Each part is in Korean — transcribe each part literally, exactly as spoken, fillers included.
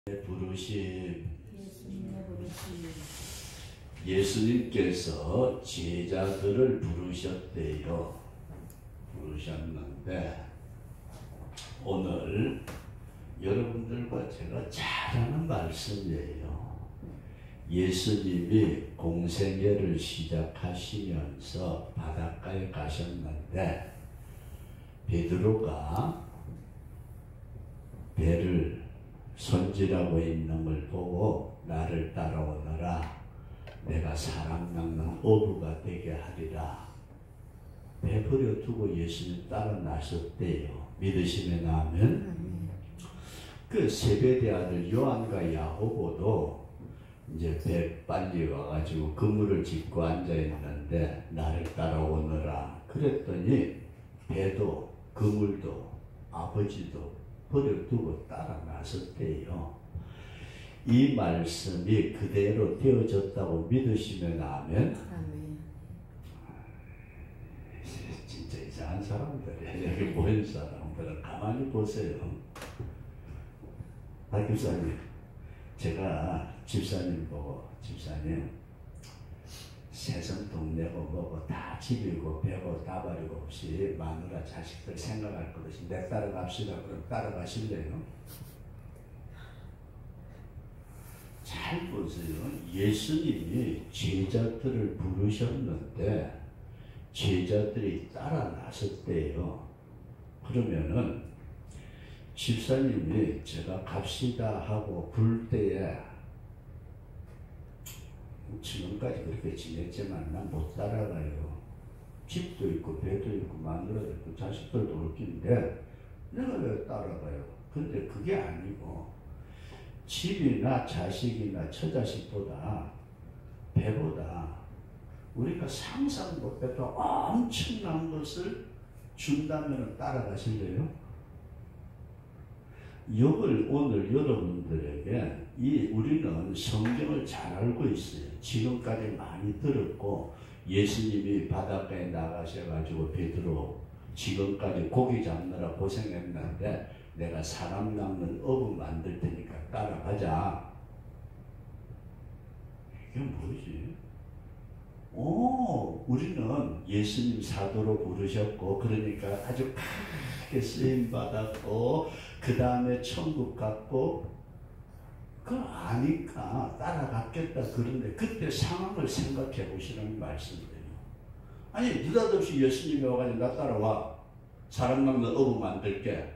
부르심. 예수님께서 제자들을 부르셨대요. 부르셨는데 오늘 여러분들과 제가 잘 아는 말씀이에요. 예수님이 공생애를 시작하시면서 바닷가에 가셨는데 베드로가 배를 손질하고 있는 걸 보고 나를 따라오너라, 내가 사람 낚는 어부가 되게 하리라. 배 버려두고 예수님 따라 나섰대요. 믿으시면 아멘. 그 세베대 아들 요한과 야고보도 이제 배 빨리 와가지고 그물을 짚고 앉아있는데 나를 따라오너라 그랬더니 배도 그물도 아버지도 버려두고 따라 나섰대요. 이 말씀이 그대로 되어졌다고 믿으시면 아멘. 아멘. 진짜 이상한 사람들이에요. 여기 모인 사람들은 가만히 보세요. 박 교사님, 제가 집사님 보고, 집사님 세상 동네고 뭐고 다 집이고 배고 다발이고 없이 마누라 자식들 생각할 것 없이 내 따라갑시다. 그럼 따라가실래요? 잘 보세요. 예수님이 제자들을 부르셨는데 제자들이 따라 나섰대요. 그러면은 집사님이 제가 갑시다 하고 부를 때에 지금까지 그렇게 지냈지만 난 못 따라가요. 집도 있고 배도 있고 마누라도 있고 자식들도 올 긴데 내가 왜 따라가요? 근데 그게 아니고 집이나 자식이나 처자식보다 배보다 우리가 상상 못했던 엄청난 것을 준다면 따라가실래요? 이걸 오늘 여러분들에게 이 우리는 성경을 잘 알고 있어요. 지금까지 많이 들었고 예수님이 바닷가에 나가셔가지고 베드로 지금까지 고기 잡느라 고생했는데 내가 사람 낚는 어부 만들 테니까 따라가자. 이게 뭐지? 오, 우리는 예수님 사도로 부르셨고 그러니까 아주 크게 쓰임 받았고 그 다음에 천국 갔고 그거 아니까 따라갔겠다. 그런데 그때 상황을 생각해 보시라는 말씀이에요. 아니 느닷없이 예수님이 와가지고 나 따라와, 사람 낚는 어부 만들게.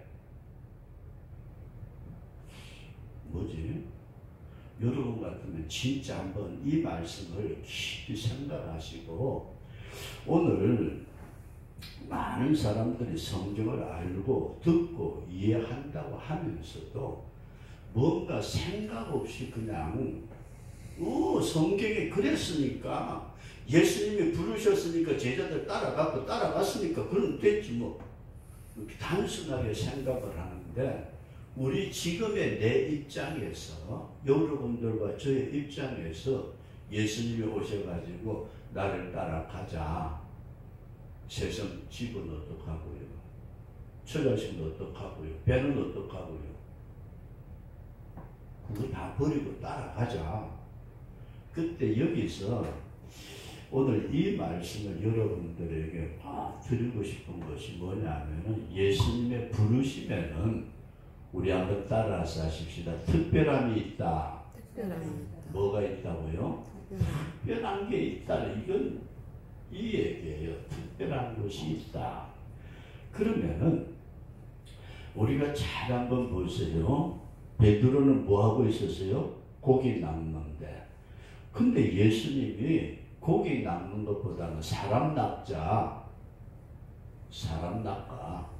뭐지? 여러분 같으면 진짜 한번 이 말씀을 깊이 생각하시고, 오늘 많은 사람들이 성경을 알고 듣고 이해한다고 하면서도 뭔가 생각 없이 그냥 어, 성경에 그랬으니까 예수님이 부르셨으니까 제자들 따라가고 따라갔으니까 그럼 됐지 뭐, 이렇게 단순하게 생각을 하는데 우리 지금의 내 입장에서, 여러분들과 저의 입장에서 예수님이 오셔가지고 나를 따라가자. 세상 집은 어떡하고요? 처자식은 어떡하고요? 배는 어떡하고요? 그거 다 버리고 따라가자. 그때 여기서 오늘 이 말씀을 여러분들에게 아, 드리고 싶은 것이 뭐냐면은 예수님의 부르심에는 우리 한번 따라서 하십시다. 특별함이 있다. 특별함이 있다. 뭐가 있다고요? 특별함. 특별한 게 있다. 이건 이 얘기예요. 특별한 것이 있다. 그러면은 우리가 잘 한번 보세요. 베드로는 뭐 하고 있었어요? 고기 낚는데. 근데 예수님이 고기 낚는 것보다는 사람 낚자. 사람 낚아.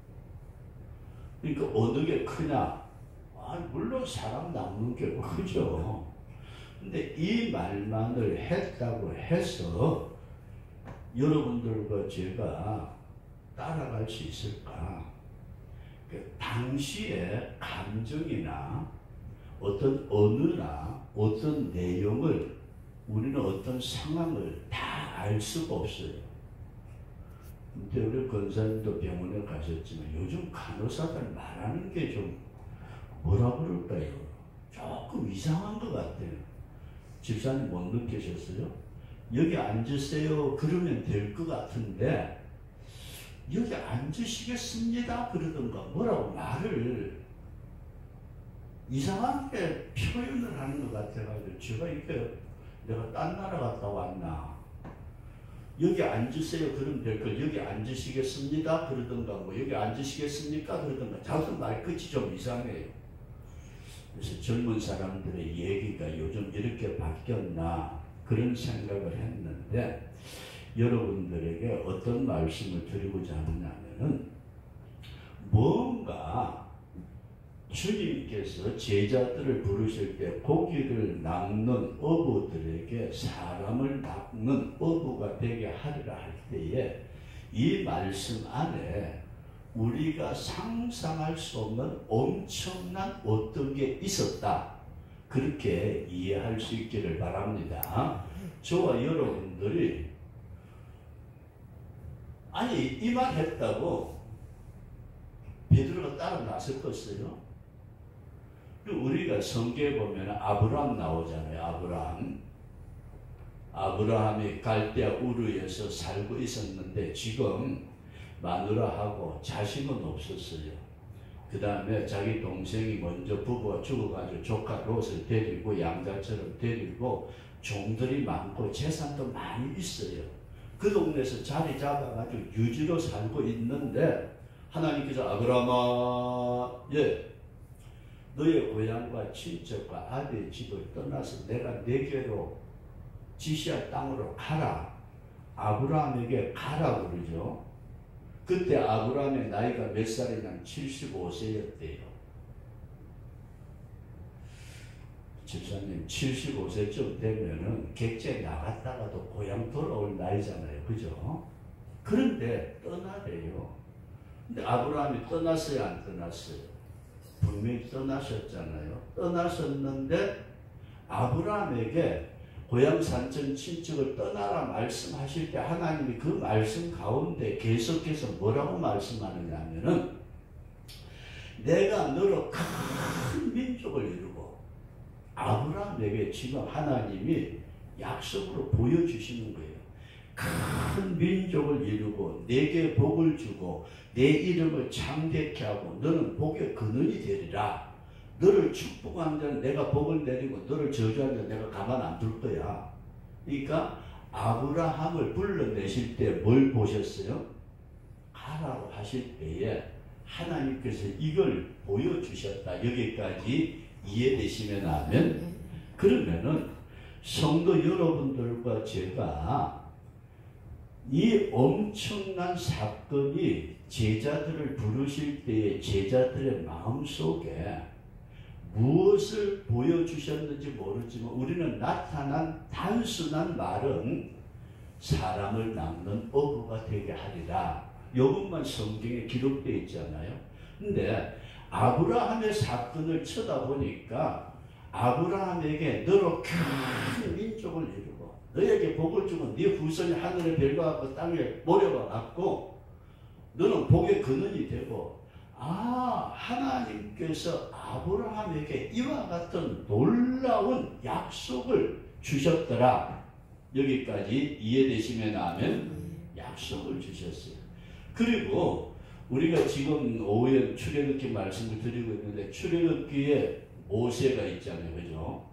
그러니까 어느 게 크냐? 아, 물론 사람 낚는 게 크죠. 근데 이 말만을 했다고 해서 여러분들과 제가 따라갈 수 있을까? 그 당시의 감정이나 어떤 언어나 어떤 내용을 우리는 어떤 상황을 다 알 수가 없어요. 근데 우리 권사님도 병원에 가셨지만 요즘 간호사들 말하는 게 좀 뭐라 그럴까요? 이상한 것 같아요. 집사님 못 느끼셨어요? 여기 앉으세요 그러면 될 것 같은데 여기 앉으시겠습니다 그러던가 뭐라고 말을 이상하게 표현을 하는 것 같아가지고 제가 이게 내가 딴 나라 갔다 왔나 여기 앉으세요 그러면 될 걸 여기 앉으시겠습니다 그러던가 뭐 여기 앉으시겠습니까 그러던가 자꾸 말끝이 좀 이상해요. 그래서 젊은 사람들의 얘기가 요즘 이렇게 바뀌었나 그런 생각을 했는데 여러분들에게 어떤 말씀을 드리고자 하느냐면은 뭔가 주님께서 제자들을 부르실 때 고기를 낚는 어부들에게 사람을 낚는 어부가 되게 하리라 할 때에 이 말씀 안에 우리가 상상할 수 없는 엄청난 어떤 게 있었다. 그렇게 이해할 수 있기를 바랍니다. 저와 여러분들이 아니 이 말 했다고 베드로가 따라 나섰겠어요? 우리가 성경에 보면 아브라함 나오잖아요. 아브라함. 아브라함이 갈대아 우르에서 살고 있었는데 지금 마누라하고 자식은 없었어요. 그 다음에 자기 동생이 먼저 부부가 죽어가지고 조카 롯을 데리고 양자처럼 데리고 종들이 많고 재산도 많이 있어요. 그 동네에서 자리 잡아가지고 유지로 살고 있는데 하나님께서 아브라함아 예 너의 고향과 친척과 아들의 집을 떠나서 내가 내게로 지시할 땅으로 가라. 아브라함에게 가라 그러죠. 그때 아브라함의 나이가 몇 살이냐면 칠십오 세였대요. 집사님 칠십오 세쯤 되면은 객지에 나갔다가도 고향 돌아올 나이잖아요. 그죠? 그런데 떠나래요. 근데 아브라함이 떠났어요? 안 떠났어요? 분명히 떠나셨잖아요. 떠나셨는데 아브라함에게 고향 산천 친척을 떠나라 말씀하실 때 하나님이 그 말씀 가운데 계속해서 뭐라고 말씀하느냐 하면은 내가 너로 큰 민족을 이루고 아브라함에게 지금 하나님이 약속으로 보여주시는 거예요. 큰 민족을 이루고 내게 복을 주고 내 이름을 창대케 하고 너는 복의 근원이 되리라. 너를 축복한 자는 내가 복을 내리고 너를 저주한 자는 내가 가만 안 둘 거야. 그러니까 아브라함을 불러내실 때 뭘 보셨어요? 가라고 하실 때에 하나님께서 이걸 보여주셨다. 여기까지 이해되시면 하면 그러면은 성도 여러분들과 제가 이 엄청난 사건이 제자들을 부르실 때에 제자들의 마음속에 무엇을 보여주셨는지 모르지만 우리는 나타난 단순한 말은 사람을 낚는 어부가 되게 하리라. 이것만 성경에 기록되어 있잖아요. 근데 아브라함의 사건을 쳐다보니까 아브라함에게 너로 큰 민족을 이루고 너에게 복을 주고 네 후손이 하늘의 별과 같고 땅에 모래와 같고 너는 복의 근원이 되고 아 하나님께서 아브라함에게 이와 같은 놀라운 약속을 주셨더라. 여기까지 이해되시면 하면 약속을 주셨어요. 그리고 우리가 지금 오후에 출애굽기 말씀을 드리고 있는데 출애굽기에 모세가 있잖아요. 그죠?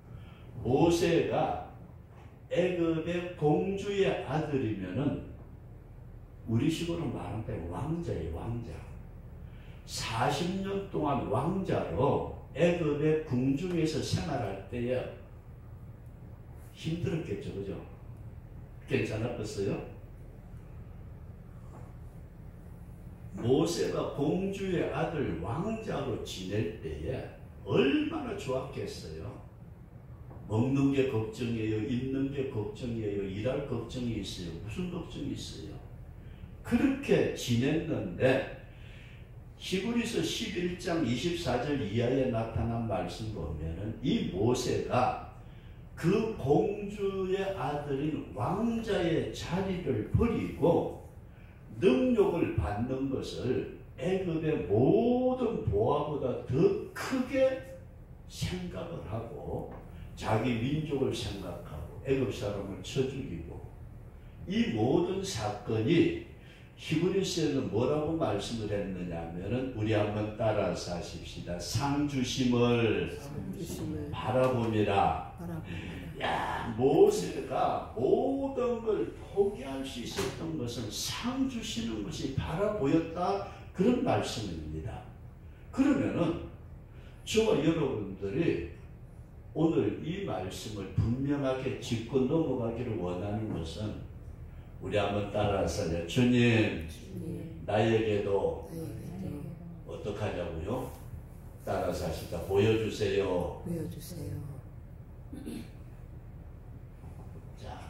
모세가 애굽의 공주의 아들이면은 우리식으로 말하면 왕자예요. 왕자. 사십 년 동안 왕자로 애굽의 궁중에서 생활할 때에 힘들었겠죠. 그죠? 괜찮았겠어요? 모세가 공주의 아들 왕자로 지낼 때에 얼마나 좋았겠어요. 먹는 게 걱정이에요. 입는 게 걱정이에요. 일할 걱정이 있어요. 무슨 걱정이 있어요. 그렇게 지냈는데 히브리서 십일 장 이십사 절 이하에 나타난 말씀 보면은 이 모세가 그 공주의 아들인 왕자의 자리를 버리고 능력을 받는 것을 애굽의 모든 보화보다 더 크게 생각을 하고 자기 민족을 생각하고 애굽 사람을 쳐 죽이고 이 모든 사건이 히브리서에는 뭐라고 말씀을 했느냐 하면은 우리 한번 따라서 하십시다. 상주심을, 상주심을 바라봄이라. 야, 모세가 모든 걸 포기할 수 있었던 것은 상 주시는 것이 바라보였다. 그런 말씀입니다. 그러면은 저와 여러분들이 오늘 이 말씀을 분명하게 짚고 넘어가기를 원하는 것은 우리 한번 따라서 주님, 주님 나에게도, 나에게도 어떻게 하냐고요? 따라서 하시다. 보여주세요. 보여주세요. 자,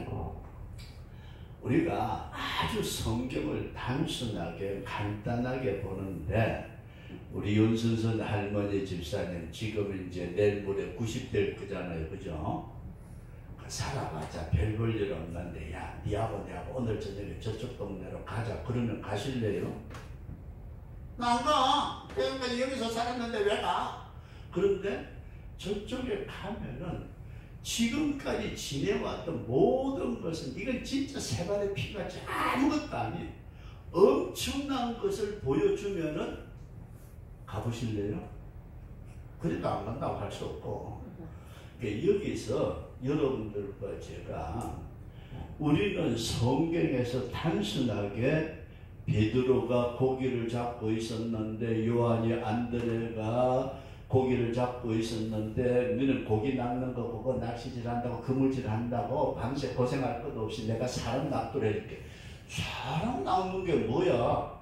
우리가 아주 성경을 단순하게 간단하게 보는데 우리 윤순선 할머니 집사님 지금 이제 내일 모레 구십 될 거잖아요, 그죠? 살아봤자 별 볼 일 없는데 야, 니하고 내하고 오늘 저녁에 저쪽 동네로 가자. 그러면 가실래요? 안 가. 그러니까 여기서 살았는데 왜 가? 그런데 저쪽에 가면은 지금까지 지내왔던 모든 것은 이건 진짜 세 발의 피같이 아무것도 아니에요. 엄청난 것을 보여주면은 가보실래요? 그래도 안 간다고 할 수 없고. 그러니까 여기서 여러분들과 제가 우리는 성경에서 단순하게 베드로가 고기를 잡고 있었는데 요한이 안드레가 고기를 잡고 있었는데 너는 고기 낚는 거 보고 낚시질 한다고 그물질 한다고 밤새 고생할 것도 없이 내가 사람 낚도록 해줄게. 사람 낚는 게 뭐야?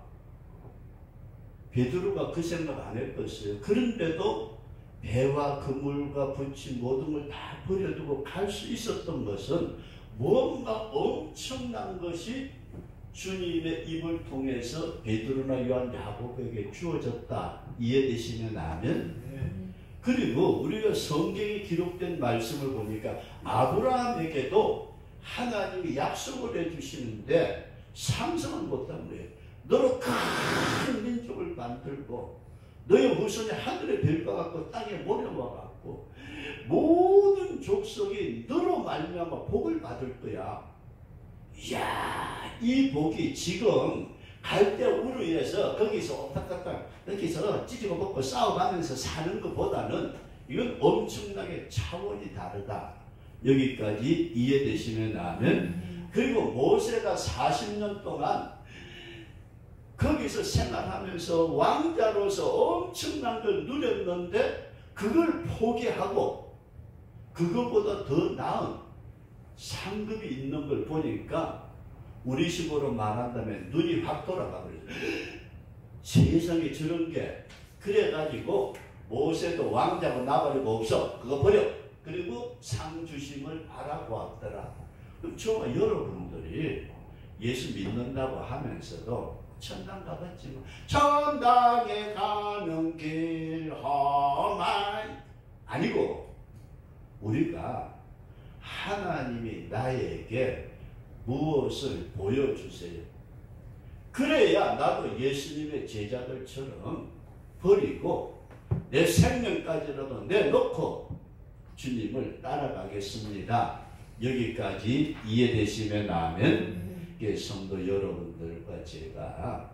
베드로가 그 생각 안 했겠어요. 그런데도 배와 그물과 부치 모든 걸 다 버려두고 갈 수 있었던 것은 뭔가 엄청난 것이 주님의 입을 통해서 베드로나 요한 야고보에게 주어졌다. 이해되시면 아멘. 그리고 우리가 성경에 기록된 말씀을 보니까 아브라함에게도 하나님이 약속을 해주시는데 상상을 못한 거예요. 너로 큰 민족을 만들고 너의 후손이 하늘의 별과 같고 땅에 모래와 같고 모든 족속이 너로 말미암아 복을 받을 거야. 이야, 이 복이 지금 갈대 우르에서 거기서 오딱딱딱 여기서 찢고 먹고 싸워가면서 사는 것보다는 이건 엄청나게 차원이 다르다. 여기까지 이해되시면 아멘. 그리고 모세가 사십 년 동안 거기서 생활하면서 왕자로서 엄청난 걸 누렸는데 그걸 포기하고 그거보다 더 나은 상급이 있는 걸 보니까 우리 식으로 말한다면 눈이 확 돌아가 버렸어요. 세상에 저런 게 그래가지고 모세도 왕자고 나발이고 없어. 그거 버려. 그리고 상 주심을 바라보았더라. 그럼 저와 여러분들이 예수 믿는다고 하면서도 천당 가봤지만 천당에 가는 길 험하이 아니고 우리가 하나님이 나에게 무엇을 보여주세요. 그래야 나도 예수님의 제자들처럼 버리고 내 생명까지라도 내놓고 주님을 따라가겠습니다. 여기까지 이해되시면 아멘. 성도 여러분들과 제가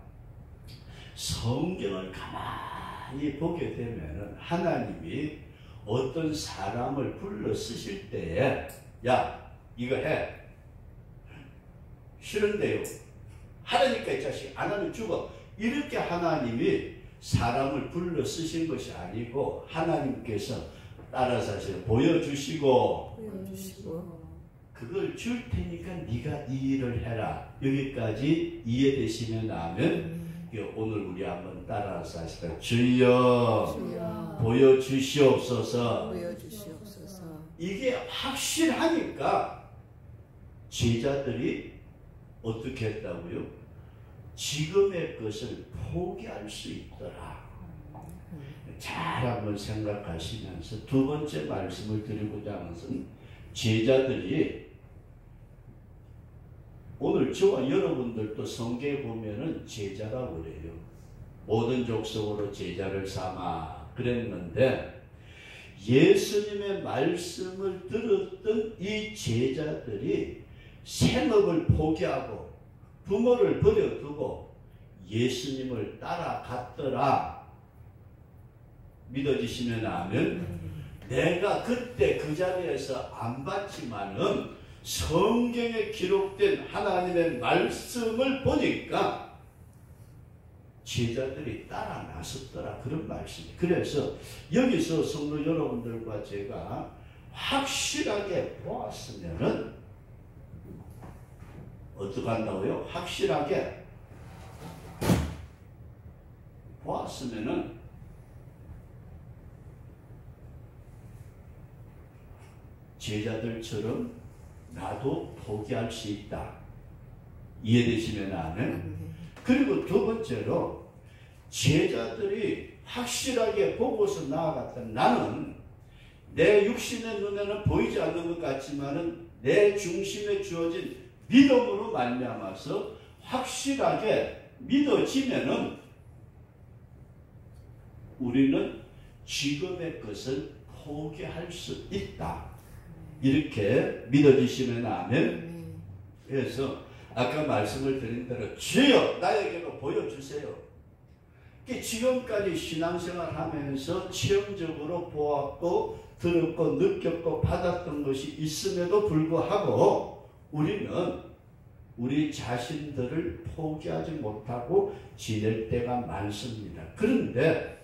성경을 가만히 보게 되면 하나님이 어떤 사람을 불러 쓰실 때에 야 이거 해 싫은데요 하라니까 이 자식 안 하면 죽어 이렇게 하나님이 사람을 불러 쓰신 것이 아니고 하나님께서 따라서 보여주시고 보여주시고 그걸 줄 테니까 네가 이 일을 해라. 여기까지 이해되시면 아멘. 오늘 우리 한번 따라서 하시다. 주여, 주여 보여주시옵소서. 보여주시옵소서. 이게 확실하니까 제자들이 어떻게 했다고요? 지금의 것을 포기할 수 있더라. 잘 한번 생각하시면서 두 번째 말씀을 드리고자 하는 것은 제자들이 오늘 저와 여러분들도 성경에 보면은 제자라고 그래요. 모든 족속으로 제자를 삼아 그랬는데 예수님의 말씀을 들었던 이 제자들이 생업을 포기하고 부모를 버려두고 예수님을 따라갔더라. 믿어지시면 아멘. 내가 그때 그 자리에서 안 봤지만은 성경에 기록된 하나님의 말씀을 보니까 제자들이 따라 나섰더라. 그런 말씀이. 그래서 여기서 성도 여러분들과 제가 확실하게 보았으면은 어떻게 한다고요? 확실하게 보았으면은 제자들처럼 나도 포기할 수 있다. 이해되시면 아멘. 그리고 두 번째로 제자들이 확실하게 보고서 나아갔다. 나는 내 육신의 눈에는 보이지 않는 것 같지만은 내 중심에 주어진 믿음으로 말미암아서 확실하게 믿어지면은 우리는 지금의 것을 포기할 수 있다. 이렇게 믿어지시면 아멘. 그래서 아까 말씀을 드린 대로 주여 나에게도 보여주세요. 지금까지 신앙생활 하면서 체험적으로 보았고 들었고 느꼈고 받았던 것이 있음에도 불구하고 우리는 우리 자신들을 포기하지 못하고 지낼 때가 많습니다. 그런데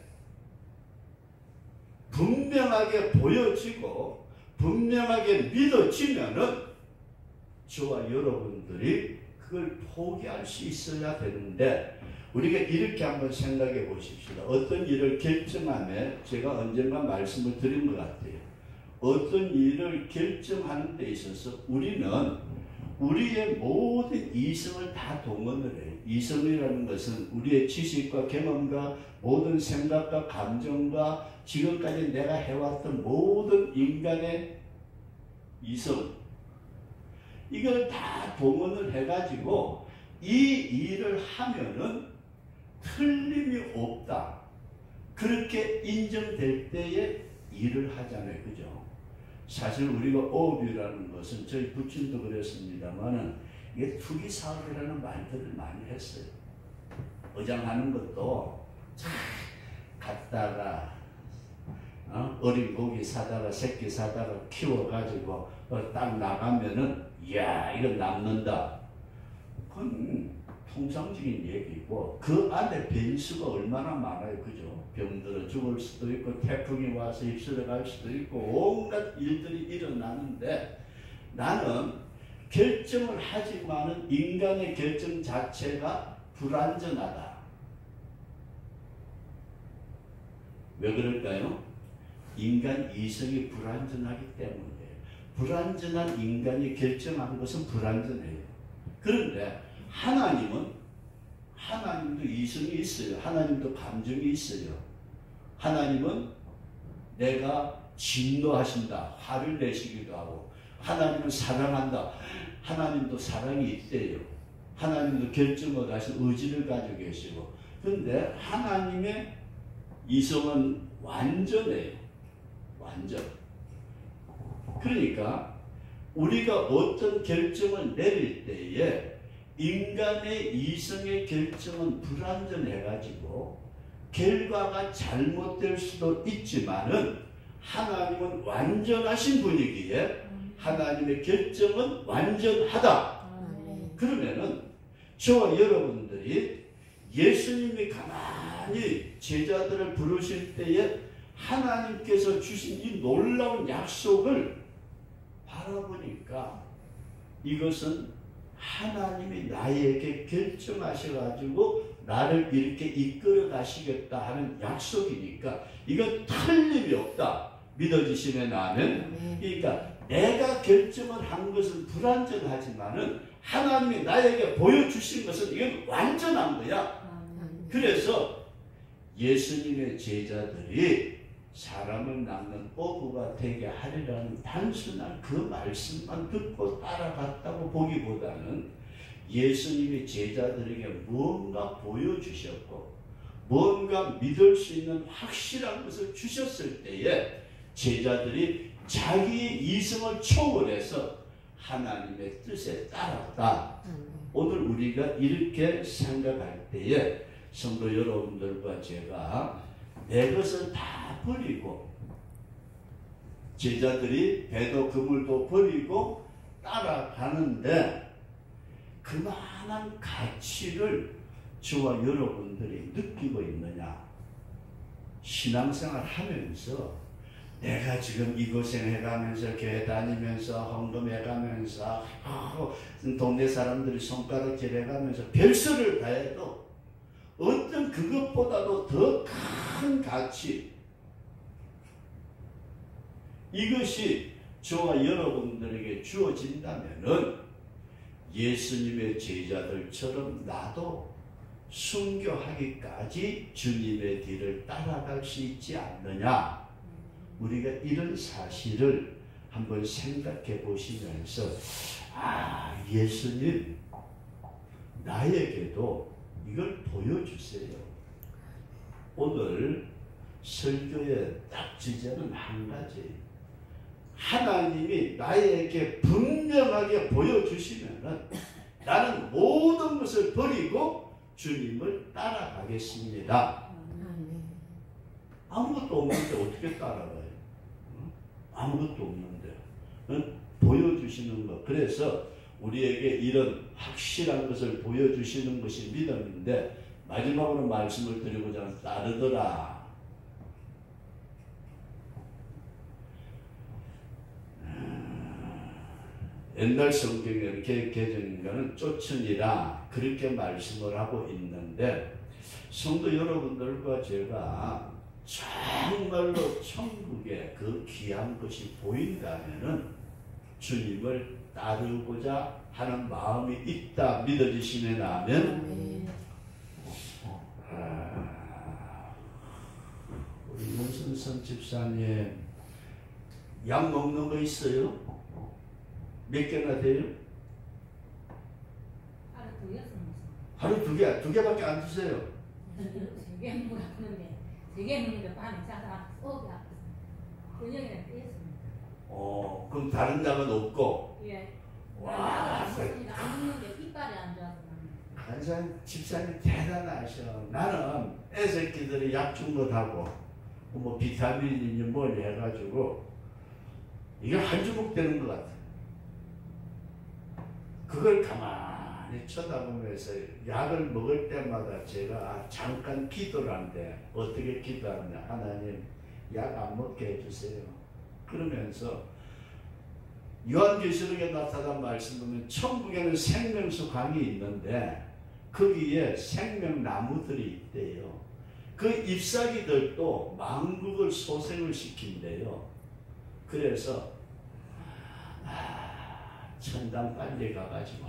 분명하게 보여지고 분명하게 믿어지면은 저와 여러분들이 그걸 포기할 수 있어야 되는데 우리가 이렇게 한번 생각해 보십시다. 어떤 일을 결정하면 제가 언젠가 말씀을 드린 것 같아요. 어떤 일을 결정하는 데 있어서 우리는 우리의 모든 이성을 다 동원을 해요. 이성이라는 것은 우리의 지식과 경험과 모든 생각과 감정과 지금까지 내가 해왔던 모든 인간의 이성, 이걸 다 동원을 해가지고 이 일을 하면은 틀림이 없다. 그렇게 인정될 때에 일을 하잖아요. 그죠? 사실 우리가 어업이라는 것은 저희 부친도 그랬습니다만은 이게 투기 사업이라는 말들을 많이 했어요. 어장하는 것도 참 갔다가 어? 어린 고기 사다가 새끼 사다가 키워가지고 어, 딱 나가면은 이야 이거 남는다. 그건 통상적인 얘기고 그 안에 변수가 얼마나 많아요. 그죠? 병들어 죽을 수도 있고 태풍이 와서 입술에 갈 수도 있고 온갖 일들이 일어나는데 나는 결정을 하지만은 인간의 결정 자체가 불완전하다. 왜 그럴까요? 인간 이성이 불완전하기 때문이에요. 불완전한 인간이 결정한 것은 불완전해요. 그런데 하나님은 하나님도 이성이 있어요. 하나님도 감정이 있어요. 하나님은 내가 진노하신다. 화를 내시기도 하고 하나님은 사랑한다. 하나님도 사랑이 있대요. 하나님도 결정을 하신 의지를 가지고 계시고 그런데 하나님의 이성은 완전해요. 완전. 그러니까 우리가 어떤 결정을 내릴 때에 인간의 이성의 결정은 불완전해가지고 결과가 잘못될 수도 있지만은 하나님은 완전하신 분이기에 하나님의 결정은 완전하다. 그러면은 저와 여러분들이 예수님이 가만히 제자들을 부르실 때에 하나님께서 주신 이 놀라운 약속을 바라보니까 이것은 하나님이 나에게 결정하셔가지고 나를 이렇게 이끌어 가시겠다 하는 약속이니까 이건 틀림이 없다. 믿어지시면 아멘. 그러니까 내가 결정을 한 것은 불완전하지만은 하나님이 나에게 보여주신 것은 이건 완전한 거야. 그래서 예수님의 제자들이 사람을 낳는 어부가 되게 하리라는 단순한 그 말씀만 듣고 따라갔다고 보기보다는 예수님이 제자들에게 뭔가 보여주셨고 뭔가 믿을 수 있는 확실한 것을 주셨을 때에 제자들이 자기의 이성을 초월해서 하나님의 뜻에 따랐다. 오늘 우리가 이렇게 생각할 때에 성도 여러분들과 제가 내 것을 다 버리고 제자들이 배도 그물도 버리고 따라가는데 그만한 가치를 저와 여러분들이 느끼고 있느냐? 신앙생활 하면서 내가 지금 이 고생해가면서 교회 다니면서 헌금해가면서 동네 사람들이 손가락질 해가면서 별수를 다해도 어떤 그것보다도 더 큰 가치, 이것이 저와 여러분들에게 주어진다면은 예수님의 제자들처럼 나도 순교하기까지 주님의 뒤를 따라갈 수 있지 않느냐. 우리가 이런 사실을 한번 생각해 보시면서 아, 예수님 나에게도 이걸 보여주세요. 오늘 설교의 딱 주제는 한 가지. 하나님이 나에게 분명하게 보여주시면은 나는 모든 것을 버리고 주님을 따라가겠습니다. 아무것도 없는데 어떻게 따라가요? 아무것도 없는데 응? 보여주시는 것. 그래서 우리에게 이런 확실한 것을 보여주시는 것이 믿음인데 마지막으로 말씀을 드리고자 하는 따르더라. 옛날 성경에 개정인가는 쫓으니라 그렇게 말씀을 하고 있는데 성도 여러분들과 제가 정말로 천국에 그 귀한 것이 보인다면은 주님을 따르고자 하는 마음이 있다 믿어지시면 아멘. 아, 우리 문선선 집사님 약 먹는 거 있어요? 몇 개나 돼요? 하루 두 개씩 먹어요. 하루 두 개, 두 개밖에 안 드세요. 세 개 먹었는데 세 개 먹는데 밤에 자다 속이 아팠어요. 근육이랑 떼었습니다. 어, 그럼 다른 약은 없고. 예. 와, 안 먹으니까 안 먹는데 이빨이 안 좋아서. 한산 집사님 대단하셔. 나는 애새끼들이 약 준 것하고 뭐 비타민이니 뭘 해가지고 이게 한 주먹 되는 것 같아. 그걸 가만히 쳐다보면서 약을 먹을 때마다 제가 잠깐 기도를 하는데 어떻게 기도하느냐. 하나님 약 안 먹게 해주세요. 그러면서 요한계시록에 나타난 말씀 보면 천국에는 생명수 강이 있는데 거기에 생명나무들이 있대요. 그 잎사귀들도 만국을 소생을 시킨대요. 그래서 아, 천당 빨리 가가지고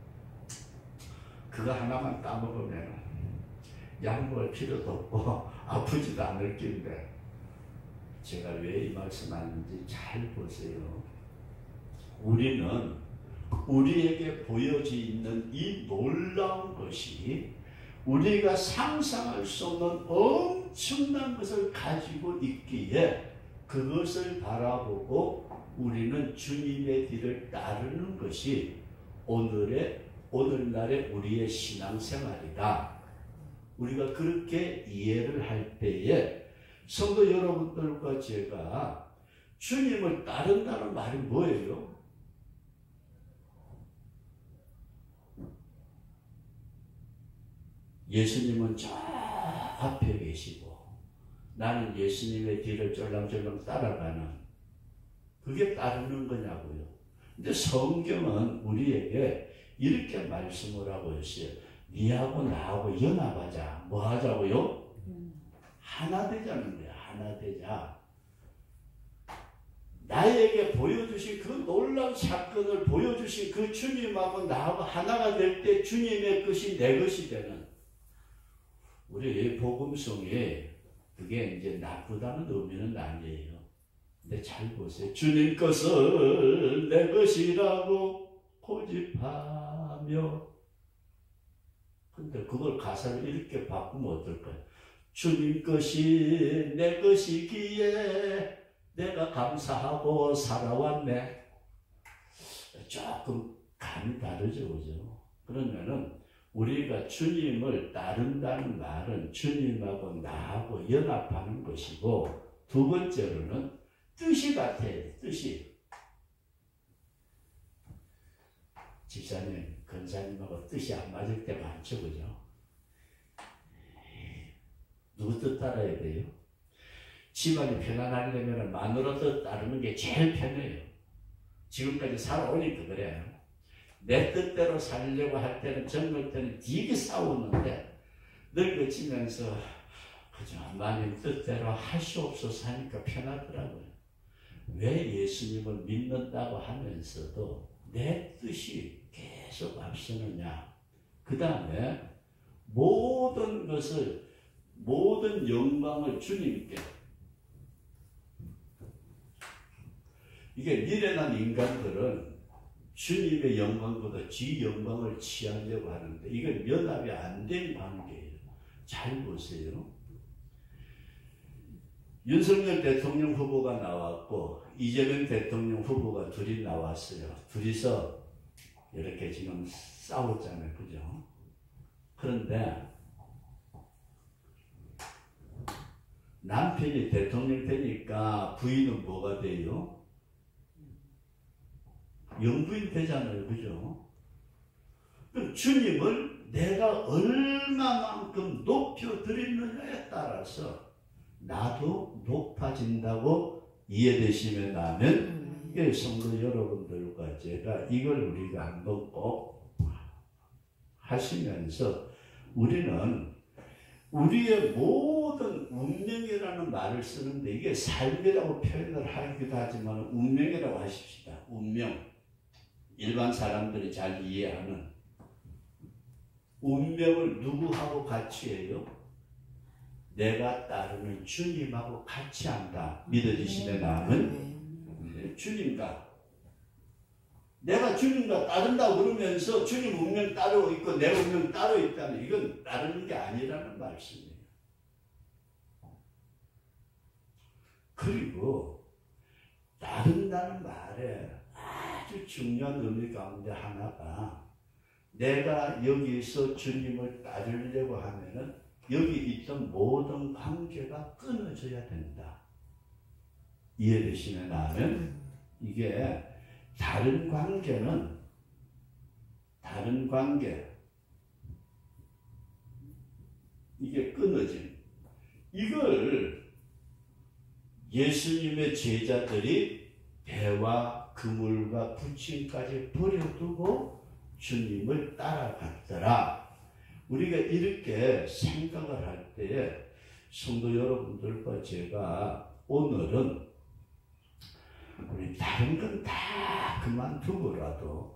그거 하나만 따먹으면 약 먹을 필요도 없고 아프지도 않을 텐데 제가 왜 이 말씀하는지 잘 보세요. 우리는 우리에게 보여져 있는 이 놀라운 것이 우리가 상상할 수 없는 엄청난 것을 가지고 있기에 그것을 바라보고 우리는 주님의 뒤를 따르는 것이 오늘의 오늘날의 우리의 신앙생활이다. 우리가 그렇게 이해를 할 때에 성도 여러분들과 제가 주님을 따른다는 말이 뭐예요? 예수님은 저 앞에 계시고 나는 예수님의 뒤를 쫄랑쫄랑 따라가는, 그게 따르는 거냐고요. 근데 성경은 우리에게 이렇게 말씀을 하고 있어요. 니하고 나하고 연합하자. 뭐 하자고요? 하나 되자는 거야. 하나 되자. 나에게 보여주신 그 놀라운 사건을 보여주신 그 주님하고 나하고 하나가 될 때 주님의 것이 내 것이 되는, 우리 복음성에 그게 이제 나쁘다는 의미는 아니에요. 근데 잘 보세요. 주님 것을 내 것이라고 고집하며, 근데 그걸 가사를 이렇게 바꾸면 어떨까요? 주님 것이 내 것이기에 내가 감사하고 살아왔네. 조금 감이 다르죠, 그죠? 그러면은 우리가 주님을 따른다는 말은 주님하고 나하고 연합하는 것이고, 두 번째로는 뜻이 같아요. 뜻이. 집사님, 권사님하고 뜻이 안 맞을 때 많죠, 그죠? 누구 뜻 따라야 돼요? 집안이 편안하려면 마누라 뜻 따르는 게 제일 편해요. 지금까지 살아오니까 그래요. 내 뜻대로 살려고 할 때는 젊을 때는 되게 싸우는데 늙어지면서 그저 하나님 뜻대로 할 수 없어서 하니까 편하더라고요. 왜 예수님을 믿는다고 하면서도 내 뜻이 계속 앞서느냐. 그 다음에 모든 것을, 모든 영광을 주님께. 이게 미련한 인간들은 주님의 영광보다 지 영광을 취하려고 하는데 이건 연합이 안 된 관계예요. 잘 보세요. 윤석열 대통령 후보가 나왔고 이재명 대통령 후보가 둘이 나왔어요. 둘이서 이렇게 지금 싸웠잖아요. 그죠? 그런데 남편이 대통령 되니까 부인은 뭐가 돼요? 영부인 되잖아요. 그죠? 그럼 주님을 내가 얼마만큼 높여드리느냐에 따라서 나도 높아진다고 이해되시면 나면, 이게 성도 여러분들과 제가 이걸 우리가 한번 꼭 하시면서 우리는 우리의 모든 운명이라는 말을 쓰는데 이게 삶이라고 표현을 하기도 하지만 운명이라고 하십시다. 운명. 일반 사람들이 잘 이해하는 운명을 누구하고 같이 해요? 내가 따르는 주님하고 같이 한다. 믿어지시는 남은 주님과 내가 주님과 따른다고 그러면서 주님 운명 따르고 있고 내 운명 따로 있다면 이건 따르는 게 아니라는 말씀이에요. 그리고 따른다는 말에 아주 중요한 의미 가운데 하나가 내가 여기서 주님을 따르려고 하면은 여기 있던 모든 관계가 끊어져야 된다. 이해되시면 하면 이게 다른 관계는 다른 관계 이게 끊어진 이걸 예수님의 제자들이 배와 그물과 부침까지 버려두고 주님을 따라갔더라. 우리가 이렇게 생각을 할 때에 성도 여러분들과 제가 오늘은 우리 다른 건 다 그만두고라도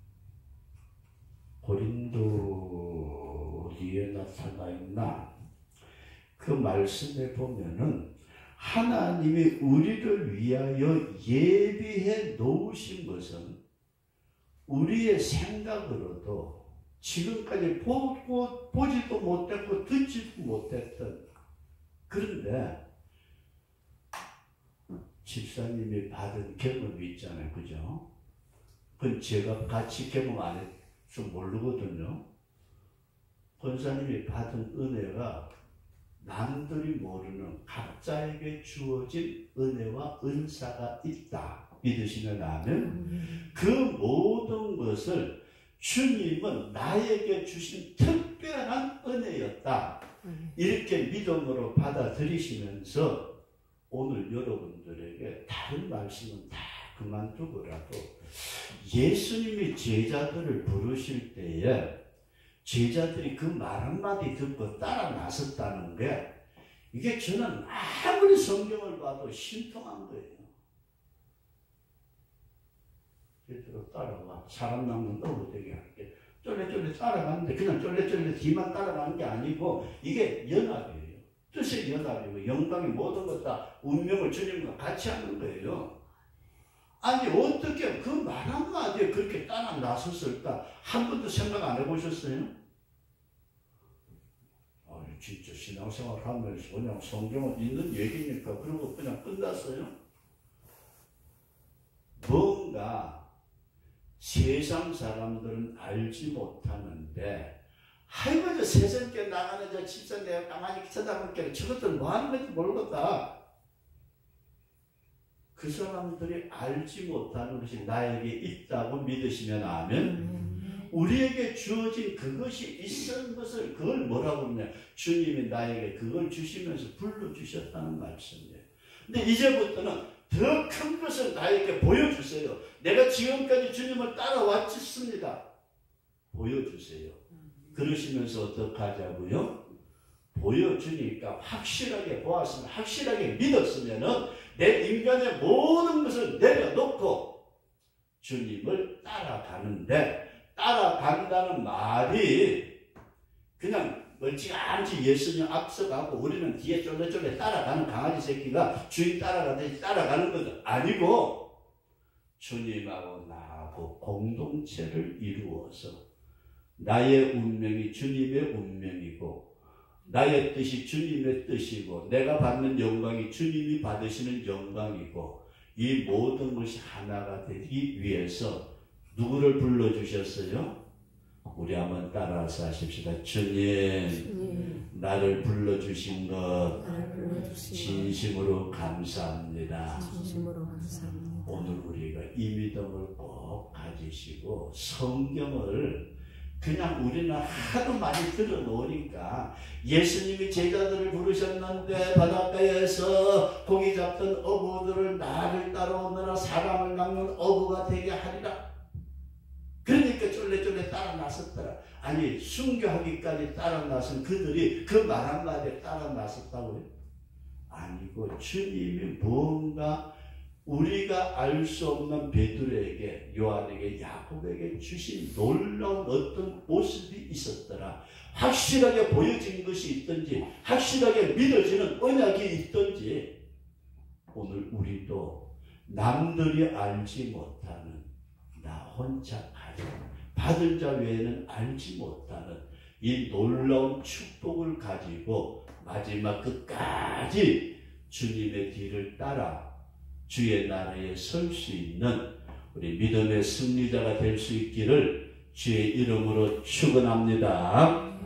고린도 어디에 나타나 있나? 그 말씀에 보면은 하나님이 우리를 위하여 예비해 놓으신 것은 우리의 생각으로도 지금까지 보고, 보지도 못했고 듣지도 못했던, 그런데 집사님이 받은 경험이 있잖아요. 그죠? 그건 제가 같이 경험 안 해서 모르거든요. 권사님이 받은 은혜가 남들이 모르는 각자에게 주어진 은혜와 은사가 있다. 믿으시면 아멘. 그 모든 것을 주님은 나에게 주신 특별한 은혜였다. 이렇게 믿음으로 받아들이시면서 오늘 여러분들에게 다른 말씀은 다 그만두고라도 예수님이 제자들을 부르실 때에 제자들이 그 말 한마디 듣고 따라 나섰다는 게 이게 저는 아무리 성경을 봐도 신통한 거예요. 얘들아 따라와. 사람 낳는 거 못되게 할게. 쫄래쫄래 따라가는데 그냥 쫄래쫄래 뒤만 따라가는 게 아니고 이게 연합이에요. 뜻의 연합이고 영광이 모든 것 다 운명을 주님과 같이 하는 거예요. 아니 어떻게 그 말 한마디에 그렇게 따라 나섰을까? 한 번도 생각 안 해보셨어요? 아니 진짜 신앙생활 하면서 그냥 성경은 있는 얘기니까 그러고 그냥 끝났어요? 뭔가 세상 사람들은 알지 못하는데 하이고 저 세상께 나가는 저 집사 내가 가만히 쳐다볼게 저것들 뭐 하는 건지 모르겠다. 그 사람들이 알지 못하는 것이 나에게 있다고 믿으시면 아멘. 우리에게 주어진 그것이 있었는 것을 그걸 뭐라고 하냐, 주님이 나에게 그걸 주시면서 불러주셨다는 말씀이에요. 근데 이제부터는 더 큰 것을 나에게 보여주세요. 내가 지금까지 주님을 따라왔습니다. 보여주세요. 그러시면서 어떻게 하자고요? 보여주니까 확실하게 보았으면, 확실하게 믿었으면은 내 인간의 모든 것을 내려놓고 주님을 따라가는데, 따라간다는 말이 그냥 멀찌감치 예수님 앞서가고 우리는 뒤에 쫄래쫄래 따라가는 강아지 새끼가 주인 따라가듯이 따라가는 것은 아니고, 주님하고 나하고 공동체를 이루어서 나의 운명이 주님의 운명이고 나의 뜻이 주님의 뜻이고 내가 받는 영광이 주님이 받으시는 영광이고, 이 모든 것이 하나가 되기 위해서 누구를 불러주셨어요? 우리 한번 따라서 하십시다. 주님, 주님 나를 불러주신 것 진심으로 감사합니다. 진심으로 감사합니다. 오늘 우리가 이 믿음을 꼭 가지시고 성경을 그냥 우리는 하도 많이 들어놓으니까, 예수님이 제자들을 부르셨는데 바닷가에서 고기 잡던 어부들을 나를 따라오느라 사람을 낚는 어부가 되게 하리라. 그러니까 쫄래쫄래 따라 나섰더라. 아니, 순교하기까지 따라 나선 그들이 그 말 한마디에 따라 나섰다고요? 아니고 주님이 뭔가 우리가 알 수 없는 베드로에게, 요한에게, 야곱에게 주신 놀라운 어떤 모습이 있었더라. 확실하게 보여진 것이 있든지 확실하게 믿어지는 언약이 있든지, 오늘 우리도 남들이 알지 못하는, 나 혼자 가진, 받은 자 외에는 알지 못하는 이 놀라운 축복을 가지고 마지막 끝까지 주님의 뒤를 따라 주의 나라에 설 수 있는 우리 믿음의 승리자가 될 수 있기를 주의 이름으로 축원합니다.